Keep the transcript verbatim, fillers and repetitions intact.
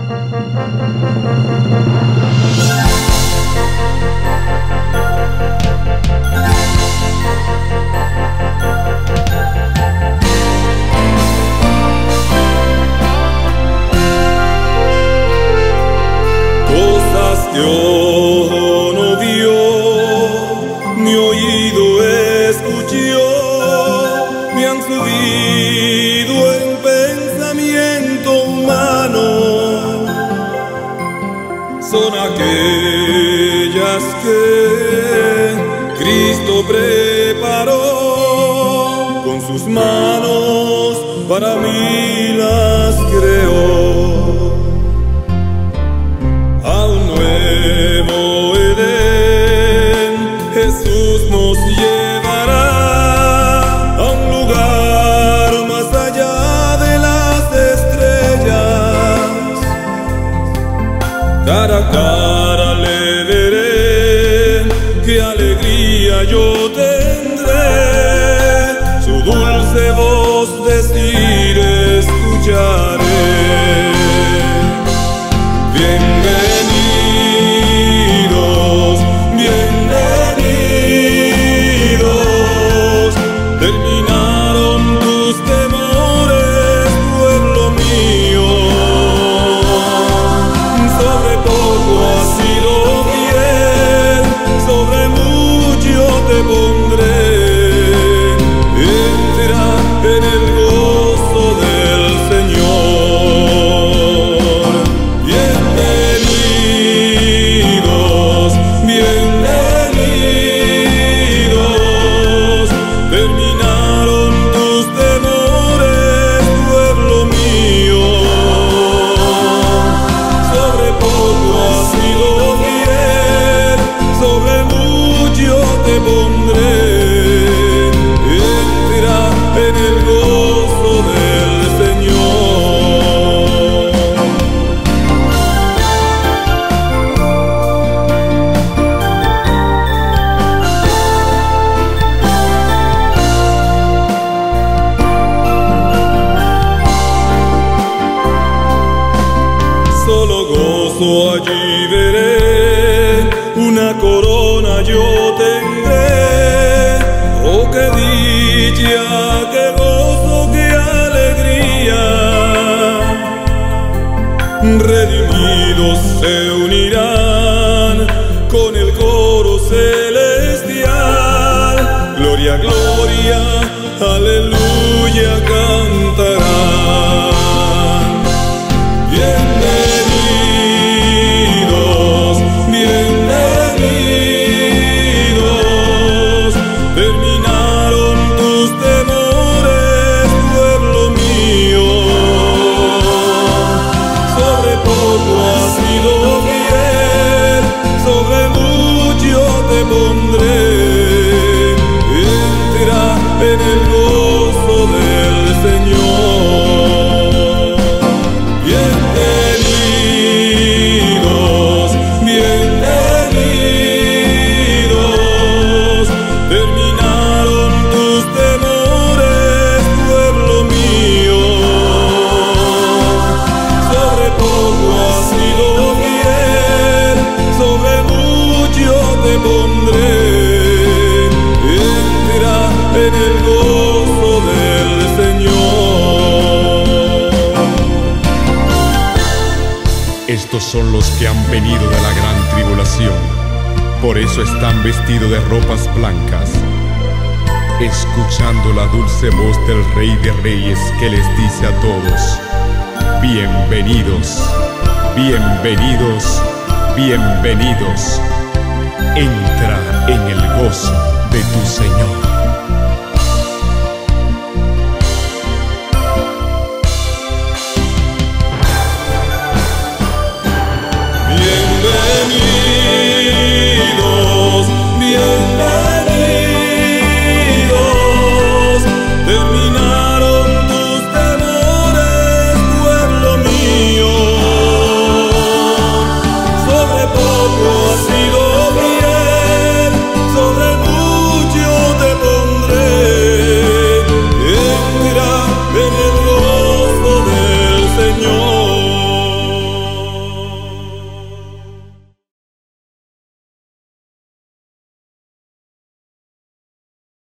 Cosas que ojo no vio, ni oído escuchó, me han subido en pensamiento humano. Son aquellas que Cristo preparó con sus manos, para mí las creó. Jesús nos llevará a un lugar más allá de las estrellas. Cara a cara le veré, qué alegría yo tendré, su dulce voz decir escucharé. Bienvenidos, bienvenidos. Terminaron tus temores, pueblo mío. Sobre poco has sido fiel, sobre mucho te pondré. Entra en el gozo del Señor. Bienvenidos, bienvenidos. Terminaron tus temores, pueblo mío. Sobre poco has sido fiel, sobre mucho te pondré. Entra en el gozo del Señor. Solo gozo allí veré, una corona yo tendré. Oh, qué dicha, qué gozo, qué alegría. Redimidos se unirán con el coro celestial. Gloria, gloria, aleluya cantarán. Bienvenidos, bienvenidos. Terminaron tus temores, pueblo mío. Sobre poco has sido fiel, sobre mucho te pondré. Entra en el gozo del Señor. Bienvenidos, bienvenidos. Terminaron tus temores, pueblo mío. Sobre poco has sido fiel, sobre mucho te pondré. Entra en el gozo del Señor. Estos son los que han venido de la gran tribulación, por eso están vestidos de ropas blancas, escuchando la dulce voz del Rey de Reyes, que les dice a todos: bienvenidos, bienvenidos, bienvenidos. Entra en el gozo de tu Señor.